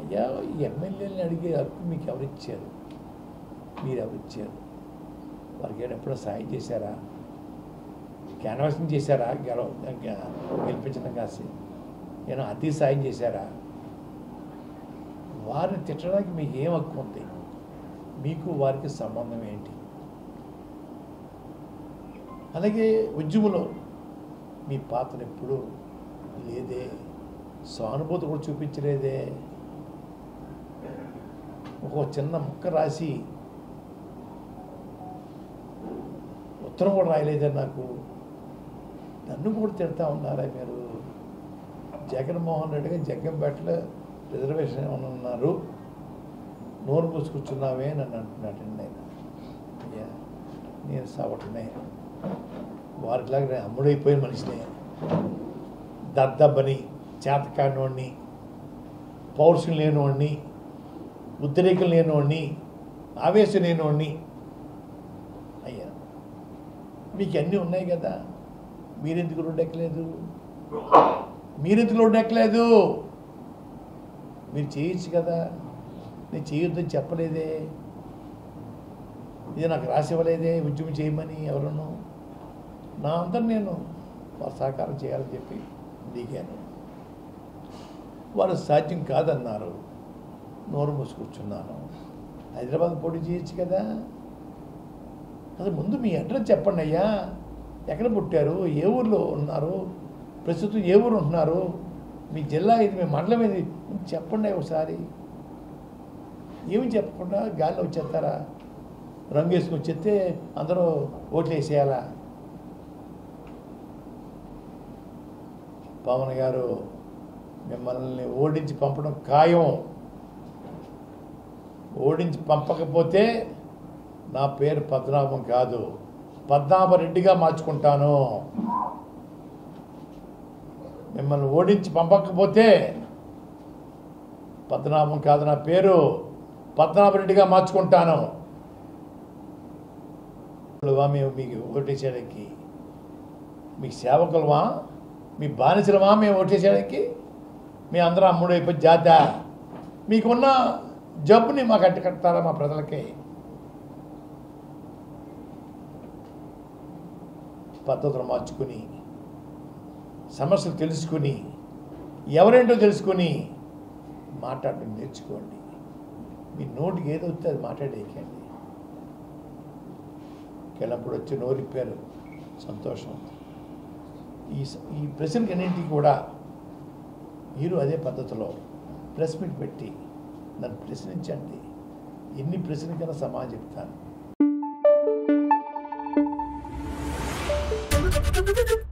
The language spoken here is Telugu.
అయ్యా ఈ ఎమ్మెల్యేలని అడిగే హక్కు మీకు ఎవరిచ్చారు? మీరు ఎవరిచ్చారు? వారికి ఎప్పుడో సాయం చేశారా? క్యాన్వాసింగ్ చేశారా? గెలిపించడం కాసి ఏమో అతి సాయం చేశారా? వారిని తిట్టడానికి మీకు ఏం హక్కు ఉంది? మీకు వారికి సంబంధం ఏంటి? అలాగే ఉద్యమంలో మీ పాత్ర ఎప్పుడు లేదే, సానుభూతి కూడా చూపించలేదే. ఒక చిన్న ముక్క రాసి ఉత్తరం కూడా రాయలేదే నాకు. నన్ను కూడా తిడతా ఉన్నారా మీరు? జగన్మోహన్ రెడ్డిగా జగ్గంపేటలో రిజర్వేషన్ ఏమన్నా ఉన్నారు, నోరు పూసుకొచ్చున్నావే నన్ను అంటున్నాడండి ఆయన. అయ్యా నేను సవటనే, వారిలాగా నేను అమ్ముడైపోయిన మనిషినే, దద్దబ్బని, చేతకాడినోడిని, పౌరుషం లేనివాడిని, ఉద్రేకం లేనివాడిని, ఆవేశం లేనివాడిని. అయ్యా మీకు అన్నీ ఉన్నాయి కదా, మీరెందుకు రోడ్డెక్కలేదు? మీరెందుకు రోడ్డెక్కలేదు? మీరు చేయొచ్చు కదా, నేను చేయొద్దని చెప్పలేదే, ఇది నాకు రాసి ఇవ్వలేదే ఉద్యమం చేయమని ఎవరన్నా. నా అందరు నేను వారు సహకారం చేయాలని చెప్పి దిగాను. వారు సాధ్యం కాదన్నారు, నోరు మూసుకూర్చున్నాను. హైదరాబాద్ పోటీ చేయొచ్చు కదా. అసలు ముందు మీ అడ్రస్ చెప్పండి అయ్యా, ఎక్కడ పుట్టారు, ఏ ఊర్లో ఉన్నారు, ప్రస్తుతం ఏ ఊరు ఉంటున్నారు, మీ జిల్లా ఇది, మీ మండలం ఇది చెప్పండి ఒకసారి. ఏమి చెప్పకుండా గాల్లో వచ్చేస్తారా? రంగు వేసుకొని వచ్చేస్తే అందరూ ఓట్లు వేసేయాలా? పవన్ గారు మిమ్మల్ని ఓడించి పంపడం ఖాయం. ఓడించి పంపకపోతే నా పేరు పద్మనాభం కాదు, పద్మనాభరెడ్డిగా మార్చుకుంటాను. మిమ్మల్ని ఓడించి పంపకపోతే పద్మనాభం కాదు, నా పేరు పద్మనాభరెడ్డిగా మార్చుకుంటాను. మేము మీకు ఓటేసేయడానికి మీకు సేవకులమా, మీ బానిసలమా మేము ఓటేసేయడానికి? మీ అందరూ అమ్ముడైపోయి జాత మీకున్న జబ్బుని మాకు కట్టారా మా ప్రజలకి? పద్ధతులు మార్చుకుని, సమస్యలు తెలుసుకుని, ఎవరేంటో తెలుసుకుని మాట్లాడడం నేర్చుకోండి. మీ నోటికి ఏదో వస్తే అది మాట్లాడేయకండి. కెళ్ళప్పుడు వచ్చి నోరిప్పారు, సంతోషం. ఈ ప్రశ్నకి అన్నింటికి కూడా మీరు అదే పద్ధతిలో ప్రెస్ మీట్ పెట్టి నన్ను ప్రశ్నించండి. ఎన్ని ప్రశ్నలకైనా సమాధానం చెప్తాను.